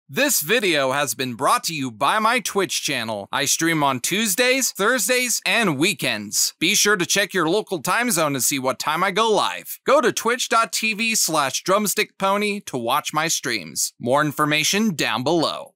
This video has been brought to you by my Twitch channel. I stream on Tuesdays, Thursdays, and weekends. Be sure to check your local time zone to see what time I go live. Go to twitch.tv/drumstickpony to watch my streams. More information down below.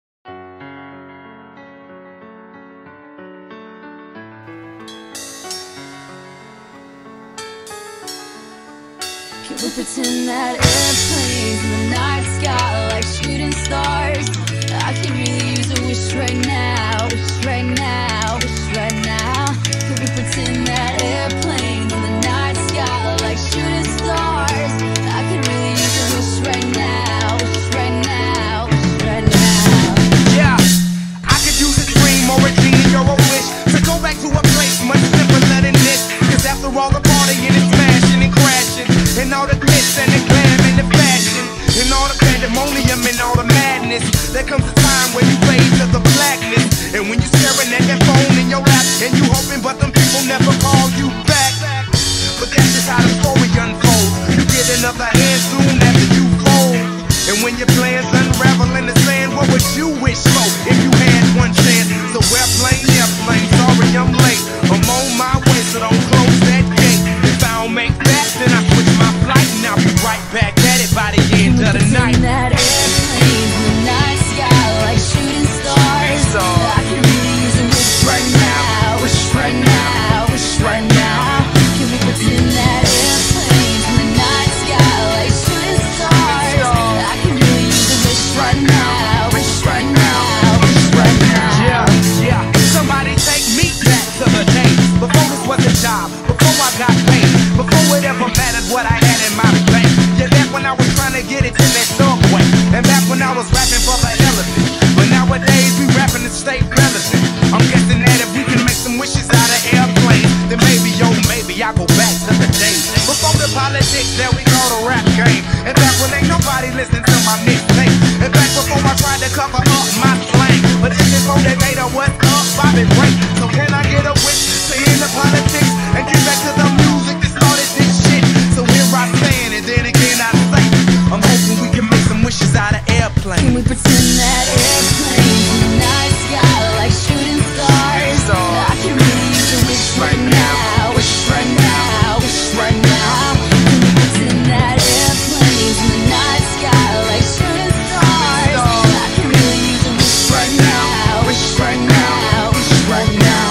Can we pretend that airplanes in the night sky like shooting stars? I can really use a wish right now, wish right now, wish right now. Can we pretend that airplanes in the night sky like shooting stars? I can really use a wish right now, wish right now, wish right now. Yeah, I could use a dream or a genie or a wish to go back to a place much simpler than this. Cause after all the partying and smashing and crashing, and all the glitz and the glam and the fashion, and all the pandemonium and all the madness, there comes a time when you fade to the blackness. And when you staring at that phone in your lap, and you hoping but them people never call you back. But that's just how the story unfolds. You get another hand soon after you fold. And when your plans unravel in the sand, what would you wish for if you had one chance? So airplane, sorry I'm late. I'm on my way, so don't close that gate. If I don't make that, then I switch my flight, and I'll be right back at it by the end of the night. That airplanes in the night sky like shooting stars. I can really use a wish right now, wish right now, wish right now. Can we pretend that airplanes in the night sky like shooting stars? I can really use a wish right now, wish right now, wish right now. Yeah, somebody take me back to the days before this was a job, before I got paid, before it ever mattered what I had in my bank. Yeah, back when I was trying to get it to that subway, and back when I was rapping for the elephant. But nowadays we rapping to stay relevant. I'm guessing that if we can make some wishes out of airplanes, then maybe, oh maybe I'll go back to the days before the politics that we call the rap game, and back when ain't nobody listening to my mixtape, and back before I tried to cover up my slang. But this is what they made a what's up, Bobby break. So can I get a wish to end the politics and get back to the music that started this shit? So here I stand, and then again I say, I'm hoping we can make some wishes out of airplanes. Can we pretend that airplanes in the night sky like shooting stars? I can really use a wish right now, wish right now, wish right now. Can we pretend that airplanes in the night sky like shooting stars? I can really use a wish right now, wish right now, wish right now.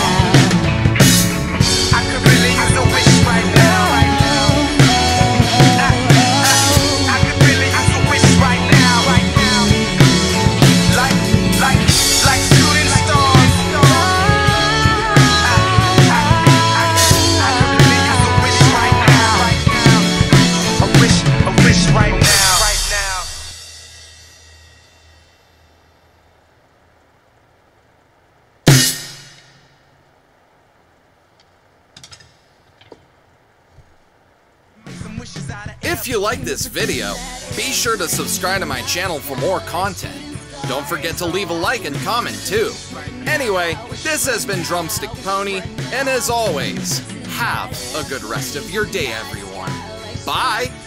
I could really use a wish right now. I could really use a wish right now. Like shooting stars. I could really use a wish right now. A wish right now. If you like this video, be sure to subscribe to my channel for more content. Don't forget to leave a like and comment too. Anyway, this has been Drumstick Pony, and as always, have a good rest of your day, everyone. Bye!